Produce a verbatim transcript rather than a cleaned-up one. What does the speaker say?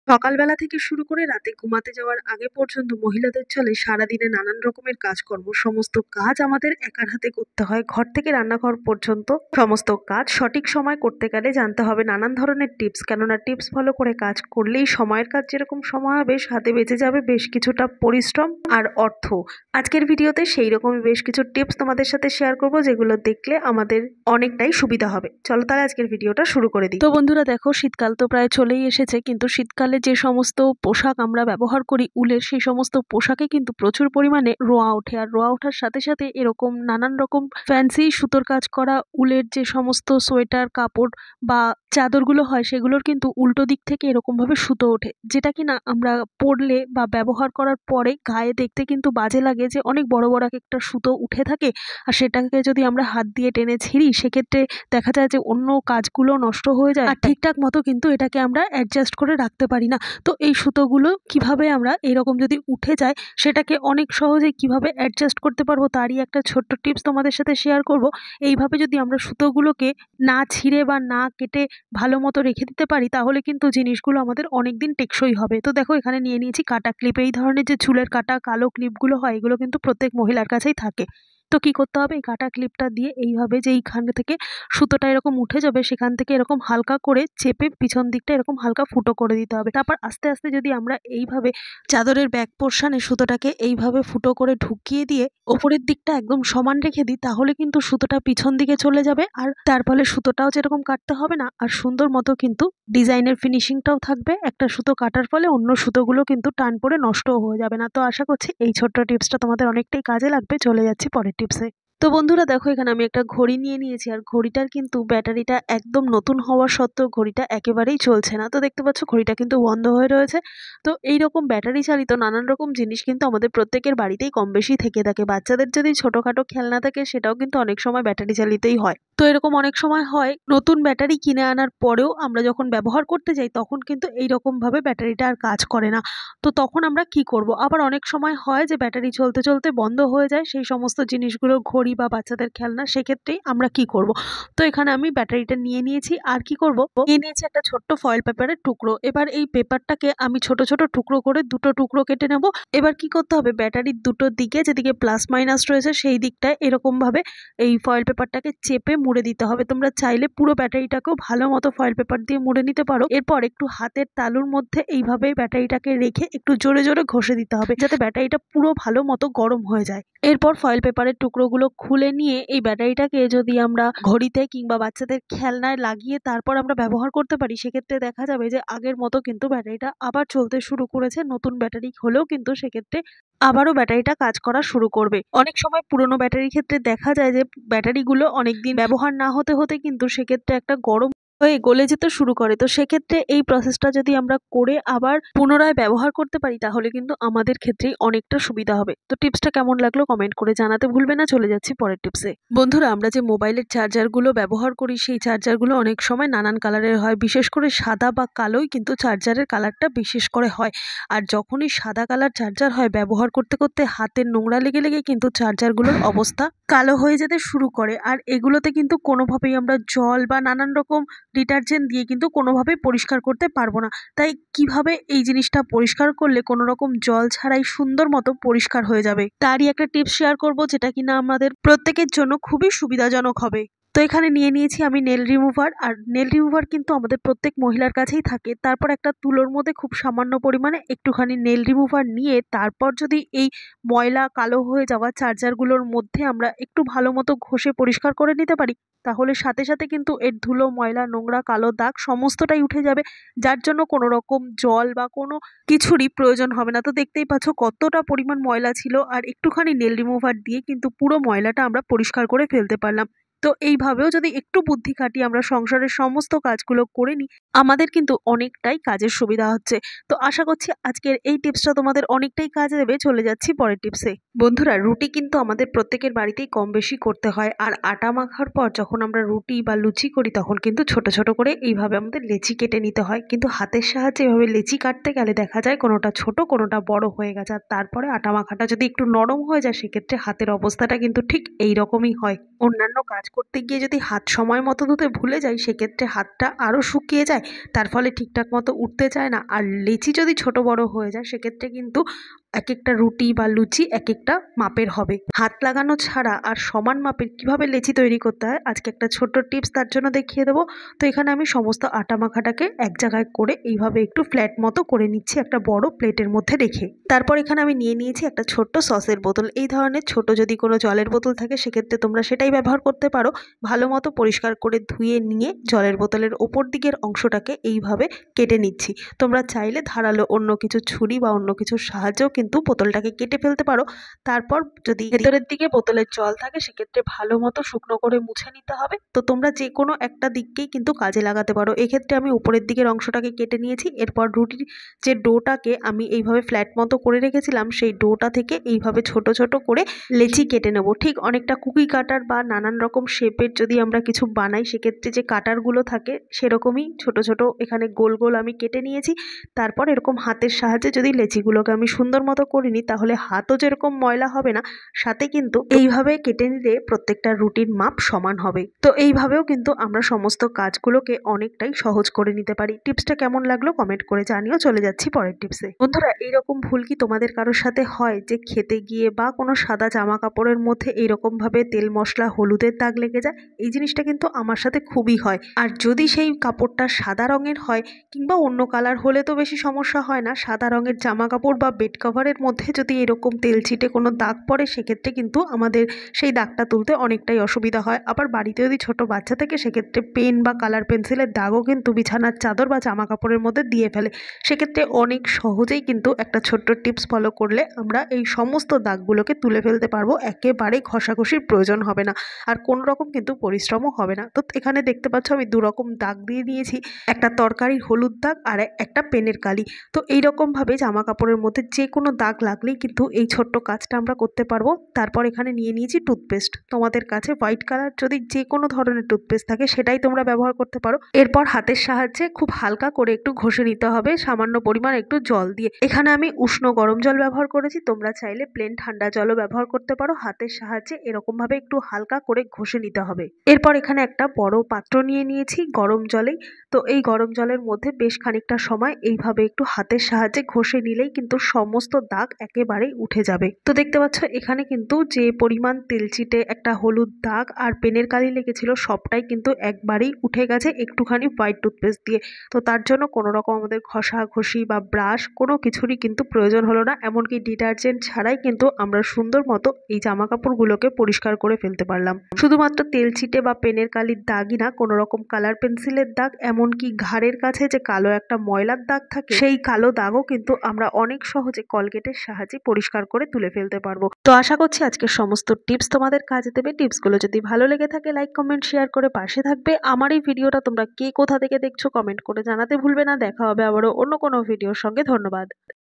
সকালবেলা থেকে শুরু করে রাতে ঘুমাতে যাওয়ার আগে পর্যন্ত মহিলাদের চলে সারাদিনে নানান রকমের কাজকর্ম। সমস্ত কাজ আমাদের একার হাতে করতে হয়, ঘর থেকে রান্নাঘর পর্যন্ত। সমস্ত কাজ সঠিক সময় করতে গেলে জানতে হবে নানান ধরনের টিপস, কেননা টিপস ফলো করে কাজ করলেই সময়ের কাজ যেরকম সময় হবে, সাথে বেঁচে যাবে বেশ কিছুটা পরিশ্রম আর অর্থ। আজকের ভিডিওতে সেই রকমই বেশ কিছু টিপস তোমাদের সাথে শেয়ার করব, যেগুলো দেখলে আমাদের অনেকটাই সুবিধা হবে। চলো তাহলে আজকের ভিডিওটা শুরু করে দিই। তো বন্ধুরা দেখো, শীতকাল তো প্রায় চলেই এসেছে, কিন্তু শীতকালে যে সমস্ত পোশাক আমরা ব্যবহার করি উলের, সেই সমস্ত পোশাকে কিন্তু প্রচুর পরিমাণে রোঁয়া ওঠে। আর রোঁয়া ওঠার সাথে সাথে এরকম নানান রকম ফ্যান্সি সুতোর কাজ করা উলের যে সমস্ত সোয়েটার কাপড় বা চাদরগুলো হয়, সেগুলোর কিন্তু উল্টো দিক থেকে এরকম ভাবে সুতো ওঠে, যেটা কিনা আমরা পরলে বা ব্যবহার করার পরে গায়ে দেখতে কিন্তু বাজে লাগে, যে অনেক বড় বড় এক একটা সুতো উঠে থাকে। আর সেটাকে যদি আমরা হাত দিয়ে টেনে ছিঁড়ি, সেক্ষেত্রে দেখা যায় যে অন্য কাজগুলো নষ্ট হয়ে যায়, আর ঠিকঠাক মতো কিন্তু এটাকে আমরা অ্যাডজাস্ট করে রাখতে পারি না। তো এই সুতোগুলো কিভাবে আমরা এরকম যদি উঠে যায়, সেটাকে অনেক সহজে কিভাবে অ্যাডজাস্ট করতে পারবো, তারই একটা ছোট্ট টিপস তোমাদের সাথে শেয়ার করব। এইভাবে যদি আমরা সুতোগুলোকে না ছিঁড়ে বা না কেটে ভালো মতো রেখে দিতে পারি, তাহলে কিন্তু জিনিসগুলো আমাদের অনেক দিন টেকসই হবে। তো দেখো, এখানে নিয়ে নিয়েছি কাটা ক্লিপ। এই ধরনের যে চুলের কাটা কালো ক্লিপগুলো হয়, এগুলো কিন্তু প্রত্যেক মহিলার কাছেই থাকে। তো কি করতে হবে, এই কাটা ক্লিপটা দিয়ে এইভাবে যে এইখান থেকে সুতোটা এরকম উঠে যাবে, সেখান থেকে এরকম হালকা করে চেপে পিছন দিকটা এরকম হালকা ফুটো করে দিতে হবে। তারপর আস্তে আস্তে যদি আমরা এইভাবে চাদরের ব্যাক পোর্শনে সুতোটাকে এইভাবে ফুটো করে ঢুকিয়ে দিয়ে ওপরের দিকটা একদম সমান রেখে দিই, তাহলে কিন্তু সুতোটা পিছন দিকে চলে যাবে। আর তার ফলে সুতোটাও যেরকম কাটতে হবে না, আর সুন্দর মতো কিন্তু ডিজাইনের ফিনিশিংটাও থাকবে। একটা সুতো কাটার ফলে অন্য সুতোগুলো কিন্তু টান পড়ে নষ্টও হয়ে যাবে না। তো আশা করছি এই ছোট্ট টিপসটা তোমাদের অনেকটাই কাজে লাগবে। চলে যাচ্ছি পরের টিপসে। তো বন্ধুরা দেখো, এখানে আমি একটা ঘড়ি নিয়ে নিয়েছি, আর ঘড়িটার কিন্তু ব্যাটারিটা একদম নতুন হওয়া সত্ত্বেও ঘড়িটা একেবারেই চলছে না। তো দেখতে পাচ্ছ ঘড়িটা কিন্তু বন্ধ হয়ে রয়েছে। তো এইরকম ব্যাটারি চালিত নানান রকম জিনিস কিন্তু আমাদের প্রত্যেকের বাড়িতেই কম বেশি থেকে থাকে। বাচ্চাদের যদি ছোটখাটো খেলনা থাকে, সেটাও কিন্তু অনেক সময় ব্যাটারি চালিতই হয়। তো এরকম অনেক সময় হয়, নতুন ব্যাটারি কিনে আনার পরেও আমরা যখন ব্যবহার করতে যাই, তখন কিন্তু এইরকম ভাবে ব্যাটারিটা আর কাজ করে না। তো তখন আমরা কি করব? আবার অনেক সময় হয় যে ব্যাটারি চলতে চলতে বন্ধ হয়ে যায়, সেই সমস্ত জিনিসগুলো ঘড়ি বা বাচ্চাদের খেলনা, সেক্ষেত্রেই আমরা কি করব? তো এখানে আমি ব্যাটারিটা নিয়ে নিয়েছি। আর কি করব, নিয়ে নিয়েছি একটা ছোট্ট ফয়েল পেপারের টুকরো। এবার এই পেপারটাকে আমি ছোট ছোট টুকরো করে দুটো টুকরো কেটে নেব। এবার কি করতে হবে, ব্যাটারির দুটো দিকে যেদিকে প্লাস মাইনাস রয়েছে, সেই দিকটায় এরকম ভাবে এই ফয়েল পেপারটাকে চেপে মুড়ে দিতে হবে। তোমরা চাইলে পুরো ব্যাটারিটাকেও ভালো মতো ফয়েল পেপার দিয়ে মুড়ে নিতে পারো। এরপর একটু হাতের তালুর মধ্যে এইভাবে ব্যাটারিটাকে রেখে একটু জোরে জোরে ঘষে দিতে হবে, যাতে ব্যাটারিটা পুরো ভালো মতো গরম হয়ে যায়। এরপর ফয়েল পেপারের টুকরোগুলো খুলে নিয়ে এই ব্যাটারিটাকে যদি আমরা ঘড়িতে কিংবা বাচ্চাদের খেলনায় লাগিয়ে তারপর আমরা ব্যবহার করতে পারি, সেক্ষেত্রে দেখা যাবে যে আগের মতো কিন্তু ব্যাটারিটা আবার চলতে শুরু করেছে। নতুন ব্যাটারি হলেও কিন্তু সেক্ষেত্রে আবারও ব্যাটারিটা কাজ করা শুরু করবে। অনেক সময় পুরোনো ব্যাটারির ক্ষেত্রে দেখা যায় যে ব্যাটারিগুলো অনেকদিন ব্যবহার না হতে হতে কিন্তু সেক্ষেত্রে একটা গরম হয়ে গলে যেতে শুরু করে। তো সেক্ষেত্রে এই প্রসেসটা যদি আমরা করে আবার পুনরায় ব্যবহার করতে পারি, তাহলে কিন্তু আমাদের ক্ষেত্রেই অনেকটা সুবিধা হবে। তো টিপসটা কেমন লাগলো কমেন্ট করে জানাতে ভুলবে না। চলে যাচ্ছি পরের টিপসে। বন্ধুরা, আমরা যে মোবাইলের চার্জারগুলো ব্যবহার করি, সেই চার্জারগুলো অনেক সময় নানান কালারের হয়। বিশেষ করে সাদা বা কালোই কিন্তু চার্জারের কালারটা বিশেষ করে হয়। আর যখনই সাদা কালার চার্জার হয়, ব্যবহার করতে করতে হাতের নোংরা লেগে লেগে কিন্তু চার্জারগুলোর অবস্থা কালো হয়ে যেতে শুরু করে। আর এগুলোতে কিন্তু কোনোভাবেই আমরা জল বা নানান রকম ডিটারজেন্ট দিয়ে কিন্তু কোনোভাবেই পরিষ্কার করতে পারবো না। তাই কিভাবে এই জিনিসটা পরিষ্কার করলে কোনো রকম জল ছাড়াই সুন্দর মতো পরিষ্কার হয়ে যাবে, তারই একটা টিপস শেয়ার করব, যেটা কিনা আমাদের প্রত্যেকের জন্য খুবই সুবিধাজনক হবে। তো এখানে নিয়ে নিয়েছি আমি নেল রিমুভার। আর নেল রিমুভার কিন্তু আমাদের প্রত্যেক মহিলার কাছেই থাকে। তারপর একটা তুলোর মধ্যে খুব সামান্য পরিমাণে একটুখানি নেল রিমুভার নিয়ে তারপর যদি এই ময়লা কালো হয়ে যাওয়া চার্জারগুলোর মধ্যে আমরা একটু ভালো মতো ঘষে পরিষ্কার করে নিতে পারি, তাহলে সাথে সাথে কিন্তু এর ধুলো ময়লা নোংরা কালো দাগ সমস্তটাই উঠে যাবে, যার জন্য কোনো রকম জল বা কোনো কিছুরই প্রয়োজন হবে না। তো দেখতেই পাচ্ছ কতটা পরিমাণ ময়লা ছিল, আর একটুখানি নেল রিমুভার দিয়ে কিন্তু পুরো ময়লাটা আমরা পরিষ্কার করে ফেলতে পারলাম। তো এইভাবেও যদি একটু বুদ্ধি খাটিয়ে আমরা সংসারের সমস্ত কাজগুলো করে নিই, আমাদের কিন্তু অনেকটাই কাজের সুবিধা হচ্ছে। তো আশা করছি আজকের এই টিপসটা তোমাদের অনেকটাই কাজে দেবে। চলে যাচ্ছি পরের টিপসে। বন্ধুরা, রুটি কিন্তু আমাদের প্রত্যেকের বাড়িতেই কম বেশি করতে হয়। আর আটা মাখার পর যখন আমরা রুটি বা লুচি করি, তখন কিন্তু ছোট ছোট করে এইভাবে আমাদের লেচি কেটে নিতে হয়। কিন্তু হাতের সাহায্যে এভাবে লেচি কাটতে গেলে দেখা যায় কোনোটা ছোট কোনোটা বড় হয়ে গেছে। আর তারপরে আটা মাখাটা যদি একটু নরম হয়ে যায়, সেক্ষেত্রে হাতের অবস্থাটা কিন্তু ঠিক এই রকমই হয়। অন্যান্য কাজ করতে গিয়ে যদি হাত সময় মতো ধুতে ভুলে যাই, সেক্ষেত্রে হাতটা আরও শুকিয়ে যায়, তার ফলে ঠিকঠাক মতো উঠতে চায় না। আর লেচি যদি ছোট বড় হয়ে যায়, সেক্ষেত্রে কিন্তু এক একটা রুটি বা লুচি এক একটা মাপের হবে। হাত লাগানো ছাড়া আর সমান মাপের কিভাবে লেচি তৈরি করতে হয়, আজকে একটা ছোট্ট টিপস তার জন্য দেখিয়ে দেবো। তো এখানে আমি সমস্ত আটা মাখাটাকে এক জায়গায় করে এইভাবে একটু ফ্ল্যাট মতো করে নিচ্ছি একটা বড় প্লেটের মধ্যে রেখে। তারপর এখানে আমি নিয়ে নিয়েছি একটা ছোট্ট সসের বোতল। এই ধরনের ছোট যদি কোনো জলের বোতল থাকে, সেক্ষেত্রে তোমরা সেটাই ব্যবহার করতে পারো। ভালো মতো পরিষ্কার করে ধুয়ে নিয়ে জলের বোতলের ওপর দিকের অংশটাকে এইভাবে কেটে নিচ্ছি। তোমরা চাইলে ধারালো অন্য কিছু ছুরি বা অন্য কিছুর সাহায্যেও কিন্তু বোতলটাকে কেটে ফেলতে পারো। তারপর যদি ভেতরের দিকে বোতলের জল থাকে, সেক্ষেত্রে ভালো মতো শুকনো করে মুছে নিতে হবে। তো তোমরা যে কোনো একটা দিককেই কিন্তু কাজে লাগাতে পারো। এক্ষেত্রে আমি উপরের দিকের অংশটাকে কেটে নিয়েছি। এরপর রুটির যে ডোটাকে আমি এইভাবে ফ্ল্যাট মতো করে রেখেছিলাম, সেই ডোটা থেকে এইভাবে ছোট ছোট করে লেচি কেটে নেব। ঠিক অনেকটা কুকি কাটার বা নানান রকম শেপের যদি আমরা কিছু বানাই, সেক্ষেত্রে যে কাটারগুলো থাকে সেরকমই ছোট ছোট এখানে গোল গোল আমি কেটে নিয়েছি। তারপর এরকম হাতের সাহায্যে যদি লেচিগুলোকে আমি সুন্দর মতো করে নিই, তাহলে হাতও যেরকম ময়লা হবে না, সাথে কিন্তু এইভাবে কেটে নিলে প্রত্যেকটা রুটির মাপ সমান হবে। তো এইভাবেও কিন্তু আমরা সমস্ত কাজগুলোকে অনেকটাই সহজ করে নিতে পারি। টিপসটা কেমন লাগলো কমেন্ট করে জানিও। চলে যাচ্ছি পরের টিপসে। বন্ধুরা, এইরকম ভুল কি তোমাদের কারোর সাথে হয় যে খেতে গিয়ে বা কোনো সাদা জামা কাপড়ের মধ্যে এইরকম ভাবে তেল মশলা হলুদের দাগ লেগে যায়? এই জিনিসটা কিন্তু আমার সাথে খুবই হয়। আর যদি সেই কাপড়টা সাদা রঙের হয় কিংবা অন্য কালার হলে তো বেশি সমস্যা হয় না, সাদা রঙের জামা কাপড় বা বেড কভারের মধ্যে যদি এরকম তেল ছিটে কোনো দাগ পড়ে, সেক্ষেত্রে কিন্তু আমাদের সেই দাগটা তুলতে অনেকটাই অসুবিধা হয়। আবার বাড়িতে যদি ছোট বাচ্চা থাকে, সেক্ষেত্রে পেন বা কালার পেন্সিলের দাগও কিন্তু বিছানার চাদর বা জামা কাপড়ের মধ্যে দিয়ে ফেলে। সেক্ষেত্রে অনেক সহজেই কিন্তু একটা ছোট্ট টিপস ফলো করলে আমরা এই সমস্ত দাগগুলোকে তুলে ফেলতে পারবো। একেবারে ঘষাঘষির প্রয়োজন হবে না, আর কোনো রকম কিন্তু পরিশ্রমও হবে না। তো এখানে দেখতে পাচ্ছ আমি দু রকম দাগ দিয়ে নিয়েছি, একটা তরকারির হলুদ দাগ আর একটা পেনের কালি। তো এইরকমভাবে জামা কাপড়ের মধ্যে যে কোনো দাগ লাগলেই কিন্তু এই ছোট্ট কাজটা আমরা করতে পারবো। তারপর এখানে নিয়ে নিয়েছি টুথপেস্ট। তোমাদের কাছে হোয়াইট কালার যদি যে কোনো ধরনের টুথপেস্ট থাকে, সেটাই তোমরা ব্যবহার করতে পারো। এরপর হাতের সাহায্যে খুব হালকা করে একটু ঘষে নিতে হবে সামান্য পরিমাণ একটু জল দিয়ে। এখানে আমি উষ্ণ গরম জল ব্যবহার করেছি, তোমরা চাইলে প্লেন ঠান্ডা জলও ব্যবহার করতে পারো। হাতের সাহায্যে এরকম ভাবে একটু হালকা করে ঘষে নিতে হবে। এরপর এখানে একটা বড় পাত্র নিয়ে নিয়েছি গরম জলেই। তো এই গরম জলের মধ্যে বেশ খানিকটা সময় এইভাবে একটু হাতের সাহায্যে ঘষে নিলেই কিন্তু সমস্ত দাগ একেবারেই উঠে যাবে। তো দেখতে পাচ্ছ এখানে কিন্তু যে পরিমাণ তেলচিটে একটা হলুদ দাগ আর পেনের কালি লেগেছিল, সবটাই কিন্তু একবারেই উঠে গেছে একটুখানি হোয়াইট টুথপেস্ট দিয়ে। তো তার জন্য কোনো রকম আমাদের ঘষা ঘষি বা ব্রাশ কোনো কিছুরই কিন্তু প্রয়োজন হলো না। এমনকি ডিটারজেন্ট ছাড়াই কিন্তু আমরা সুন্দর মতো এই জামা কাপড়গুলোকে পরিষ্কার করে ফেলতে পারলাম। শুধুমাত্র তেলচিটে বা পেনের কালির দাগই না, কোনো রকম কালার পেন্সিলের দাগ, এমনকি ঘাড়ের কাছে যে কালো একটা ময়লার দাগ থাকে, সেই কালো দাগও কিন্তু আমরা অনেক সহজে কলগেটের সাহায্যে পরিষ্কার করে তুলে ফেলতে পারবো। তো আশা করছি আজকের সমস্ত টিপস তোমাদের কাজে দেবে। টিপসগুলো যদি ভালো লেগে থাকে, লাইক কমেন্ট শেয়ার করে পাশে থাকবে। আমার এই ভিডিওটা তোমরা কে কোথা থেকে দেখছো কমেন্ট করে জানাতে ভুলবে না। দেখা হবে আবারও অন্য কোনো ভিডিওর সঙ্গে। ধন্যবাদ।